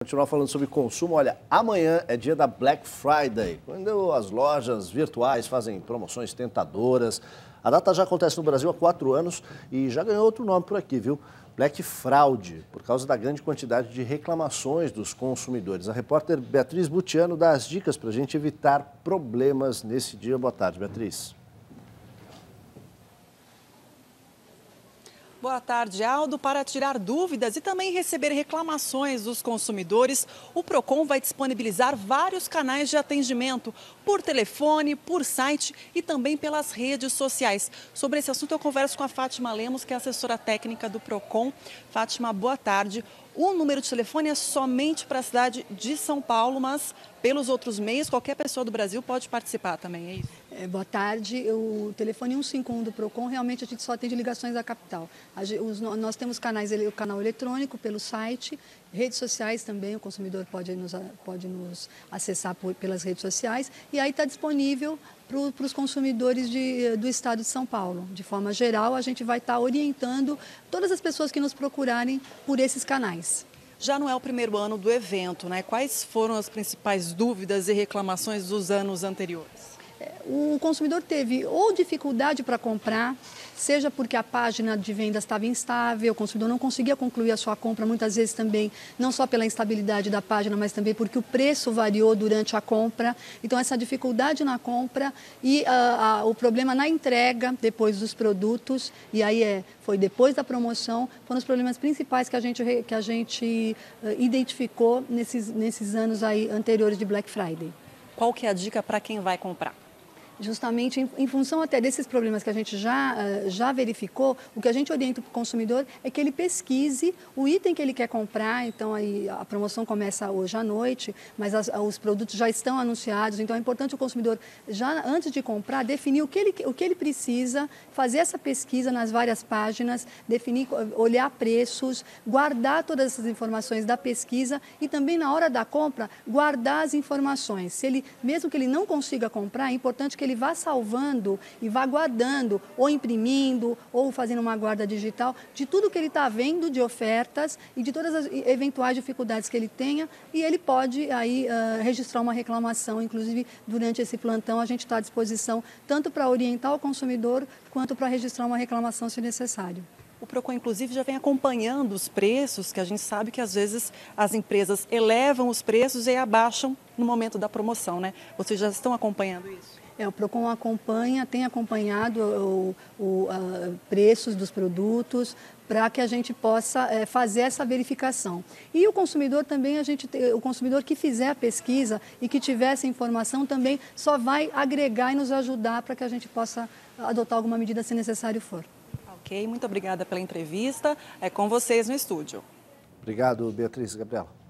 Continuar falando sobre consumo. Olha, amanhã é dia da Black Friday, quando as lojas virtuais fazem promoções tentadoras. A data já acontece no Brasil há 4 anos e já ganhou outro nome por aqui, viu? Black Fraude, por causa da grande quantidade de reclamações dos consumidores. A repórter Beatriz Butiano dá as dicas para a gente evitar problemas nesse dia. Boa tarde, Beatriz. Boa tarde, Aldo. Para tirar dúvidas e também receber reclamações dos consumidores, o Procon vai disponibilizar vários canais de atendimento por telefone, por site e também pelas redes sociais. Sobre esse assunto eu converso com a Fátima Lemos, que é assessora técnica do Procon. Fátima, boa tarde. O número de telefone é somente para a cidade de São Paulo, mas pelos outros meios, qualquer pessoa do Brasil pode participar também, é isso? Boa tarde. O telefone 151 do Procon, realmente a gente só atende ligações da capital. Nós temos canais, o canal eletrônico pelo site, redes sociais também, o consumidor pode nos acessar pelas redes sociais, e aí está disponível para os consumidores do estado de São Paulo. De forma geral, a gente vai estar orientando todas as pessoas que nos procurarem por esses canais. Já não é o primeiro ano do evento, né? Quais foram as principais dúvidas e reclamações dos anos anteriores? O consumidor teve ou dificuldade para comprar, seja porque a página de vendas estava instável, o consumidor não conseguia concluir a sua compra, muitas vezes também, não só pela instabilidade da página, mas também porque o preço variou durante a compra. Então, essa dificuldade na compra e o problema na entrega depois dos produtos, e aí foi depois da promoção, foram os problemas principais que a gente identificou nesses anos aí anteriores de Black Friday. Qual que é a dica para quem vai comprar? Justamente em função até desses problemas que a gente já verificou, o que a gente orienta para o consumidor é que ele pesquise o item que ele quer comprar. Então, aí a promoção começa hoje à noite, mas os produtos já estão anunciados. Então, é importante o consumidor, já antes de comprar, definir o que ele precisa, fazer essa pesquisa nas várias páginas, definir, olhar preços, guardar todas essas informações da pesquisa e também, na hora da compra, guardar as informações. Mesmo que ele não consiga comprar, é importante que ele vá salvando e vá guardando, ou imprimindo, ou fazendo uma guarda digital, de tudo que ele está vendo de ofertas e de todas as eventuais dificuldades que ele tenha, e ele pode aí registrar uma reclamação. Inclusive, durante esse plantão, a gente está à disposição tanto para orientar o consumidor, quanto para registrar uma reclamação, se necessário. O Procon, inclusive, já vem acompanhando os preços, que a gente sabe que, às vezes, as empresas elevam os preços e abaixam no momento da promoção, né? Vocês já estão acompanhando isso? O Procon tem acompanhado preços dos produtos para que a gente possa fazer essa verificação. E o consumidor também, o consumidor que fizer a pesquisa e que tiver essa informação também só vai agregar e nos ajudar para que a gente possa adotar alguma medida se necessário for. Ok, muito obrigada pela entrevista. É com vocês no estúdio. Obrigado, Beatriz. Gabriela.